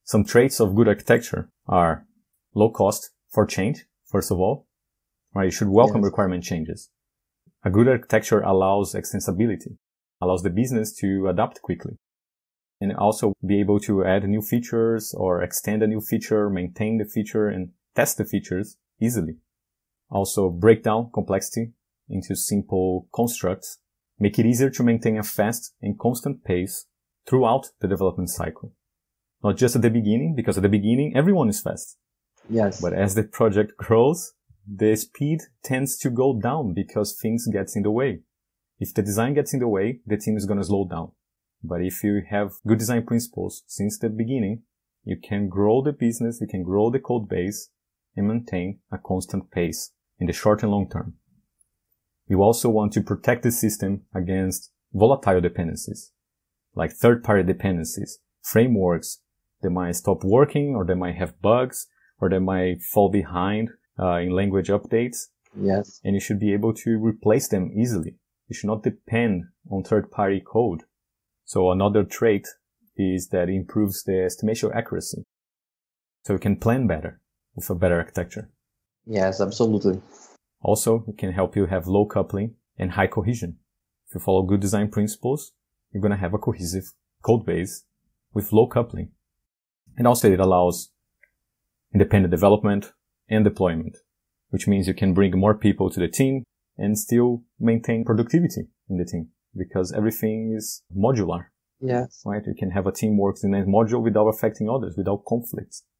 Some traits of good architecture are low cost for change, first of all. Right? You should welcome requirement changes. A good architecture allows extensibility, allows the business to adapt quickly, and also be able to add new features or extend a new feature, maintain the feature, and test the features easily. Also, break down complexity into simple constructs, make it easier to maintain a fast and constant pace throughout the development cycle. Not just at the beginning, because at the beginning, everyone is fast. Yes. But as the project grows, the speed tends to go down because things get in the way. If the design gets in the way, the team is going to slow down. But if you have good design principles since the beginning, you can grow the business, you can grow the code base, and maintain a constant pace in the short and long term. You also want to protect the system against volatile dependencies, like third-party dependencies, frameworks that might stop working, or they might have bugs, or they might fall behind in language updates. Yes. And you should be able to replace them easily. You should not depend on third-party code. So another trait is that it improves the estimation accuracy. So you can plan better with a better architecture. Yes, absolutely. Also, it can help you have low coupling and high cohesion. If you follow good design principles, you're going to have a cohesive code base with low coupling. And also it allows independent development and deployment, which means you can bring more people to the team and still maintain productivity in the team because everything is modular. Yes. Right? You can have a team works in a module without affecting others, without conflicts.